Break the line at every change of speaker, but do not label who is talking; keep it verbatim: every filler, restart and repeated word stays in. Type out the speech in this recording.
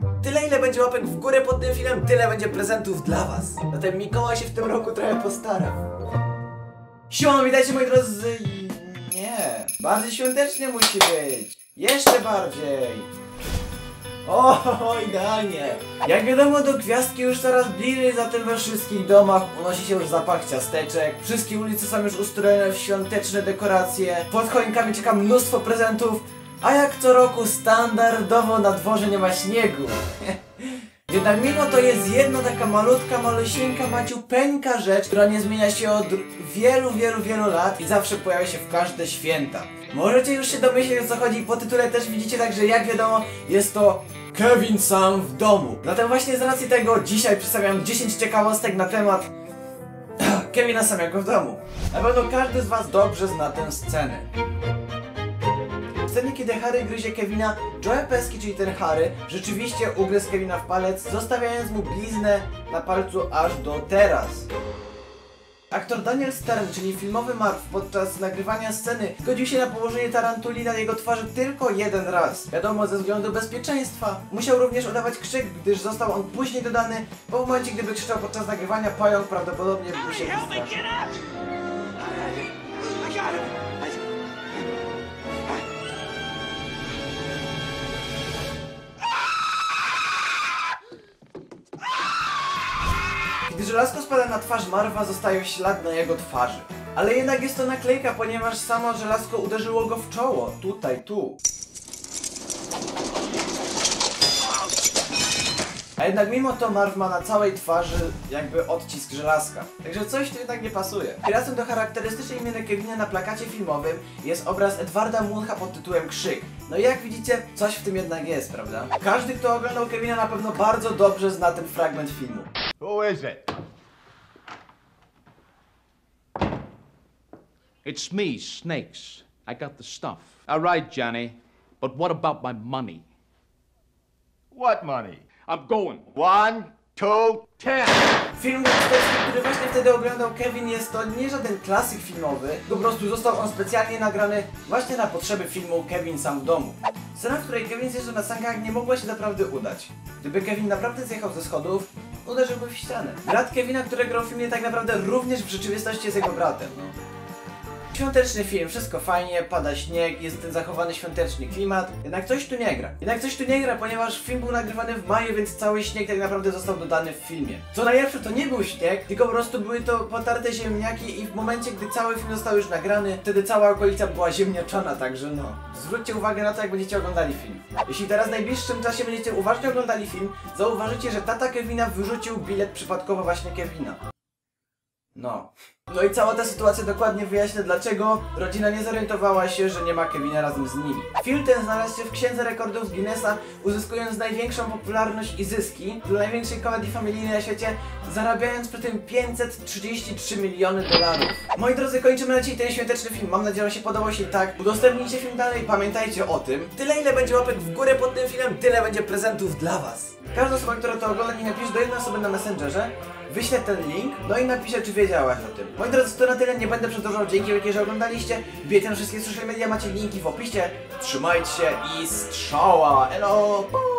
Tyle ile będzie łapek w górę pod tym filmem, tyle będzie prezentów dla was. Zatem Mikołaj się w tym roku trochę postara. Siemano, witajcie moi drodzy. Nie, bardziej świątecznie musi być. Jeszcze bardziej. O, idealnie. Jak wiadomo, do gwiazdki już coraz bliżej, zatem we wszystkich domach unosi się już zapach ciasteczek. Wszystkie ulice są już ustrojone w świąteczne dekoracje. Pod choinkami czeka mnóstwo prezentów, a jak co roku standardowo na dworze nie ma śniegu. Jednak mimo to jest jedna taka malutka, malusieńka, maciupeńka rzecz, która nie zmienia się od wielu, wielu, wielu lat i zawsze pojawia się w każde święta. Możecie już się domyśleć, o co chodzi, po tytule też widzicie, także jak wiadomo, jest to Kevin sam w domu. Zatem właśnie z racji tego dzisiaj przedstawiam dziesięć ciekawostek na temat Kevina samego w domu. Na pewno każdy z was dobrze zna tę scenę. W scenie, kiedy Harry gryzie Kevina, Joe Pesci, czyli ten Harry, rzeczywiście ugryzł Kevina w palec, zostawiając mu bliznę na palcu aż do teraz. Aktor Daniel Stern, czyli filmowy Marv, podczas nagrywania sceny zgodził się na położenie tarantuli na jego twarzy tylko jeden raz. Wiadomo, ze względu bezpieczeństwa. Musiał również udawać krzyk, gdyż został on później dodany, bo w momencie, gdyby krzyczał podczas nagrywania, pająk prawdopodobnie by się wystraszył. Gdy żelazko spada na twarz Marva, zostaje ślad na jego twarzy. Ale jednak jest to naklejka, ponieważ samo żelazko uderzyło go w czoło. Tutaj, tu. A jednak mimo to Marv ma na całej twarzy jakby odcisk żelazka. Także coś tu jednak nie pasuje. Razem do charakterystycznej imienia Kevina na plakacie filmowym jest obraz Edwarda Muncha pod tytułem Krzyk. No i jak widzicie, coś w tym jednak jest, prawda? Każdy, kto oglądał Kevina, na pewno bardzo dobrze zna ten fragment filmu.
Who is it?
It's me, Snakes. I got the stuff. All right, Johnny. But what about my money?
What money?
I'm going.
One, two, ten.
Film gangsterski, który właśnie wtedy oglądał Kevin, jest to nie żaden klasyk filmowy, po prostu został on specjalnie nagrany właśnie na potrzeby filmu Kevin sam w domu. Scena, w której Kevin zjeżdża na sankach, nie mogła się naprawdę udać. Gdyby Kevin naprawdę zjechał ze schodów, uderzyłby w ścianę. Brat Kevina, który grał w filmie, tak naprawdę również w rzeczywistości jest jego bratem, no. Świąteczny film, wszystko fajnie, pada śnieg, jest ten zachowany świąteczny klimat, jednak coś tu nie gra. Jednak coś tu nie gra, ponieważ film był nagrywany w maju, więc cały śnieg tak naprawdę został dodany w filmie. Co najlepsze, to nie był śnieg, tylko po prostu były to potarte ziemniaki i w momencie, gdy cały film został już nagrany, wtedy cała okolica była ziemniaczana, także no. Zwróćcie uwagę na to, jak będziecie oglądali film. Jeśli teraz w najbliższym czasie będziecie uważnie oglądali film, zauważycie, że tata Kevina wyrzucił bilet przypadkowo właśnie Kevina. No. No i cała ta sytuacja dokładnie wyjaśnia, dlaczego rodzina nie zorientowała się, że nie ma Kevina razem z nimi. Film ten znalazł się w księdze rekordów Guinnessa, uzyskując największą popularność i zyski dla największej komedii familijnej na świecie, zarabiając przy tym pięćset trzydzieści trzy miliony dolarów. Moi drodzy, kończymy na dzisiaj ten świąteczny film. Mam nadzieję, że się podobał. Jeśli tak, udostępnijcie film dalej, pamiętajcie o tym. Tyle ile będzie łapek w górę pod tym filmem, tyle będzie prezentów dla was. Każda osoba, która to ogląda, niech napisze do jednej osoby na Messengerze, wyślę ten link, no i napiszę, czy wiedziałaś o tym. Moi drodzy, to na tyle, nie będę przedłużał, dzięki wielkie, że oglądaliście. Wbijcie na wszystkie social media, macie linki w opisie. Trzymajcie się i strzała! Elo!